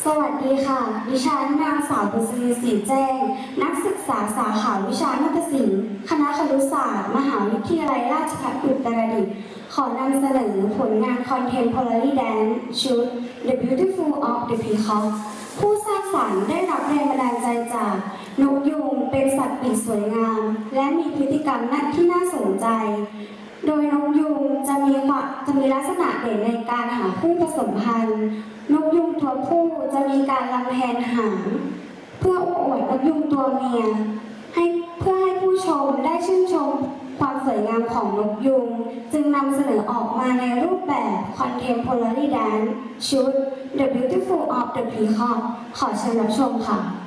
สวัสดีค่ะดิฉันนางสาวบุษรีศรีแจ้งนักศึกษาสาขาวิชานาฏศิลป์คณะครุศาสตร์มหาวิทยาลัยราชภัฏอุตรดิตถ์ขอนำเสนอผลงาน Contemporary Dance ชุด The Beautiful of the Peacock ผู้สร้างสรรค์ได้รับแรงบันดาลใจจากนกยูงเป็นสัตว์ปีกสวยงามและมีพฤติกรรมที่น่าสนใจโดยนกยูงจะมีลักษณะเด่นในการหาคู่ผสมพันธุ์นกยูงตัวผู้จะมีการลำแผนหางเพื่ออวดนกยูงตัวเมียเพื่อให้ผู้ชมได้ชื่นชมความสวยงามของนกยูงจึงนำเสนอออกมาในรูปแบบ Contemporary Dance ชุด The Beautiful of the Peacock ขอเชิญรับชมค่ะ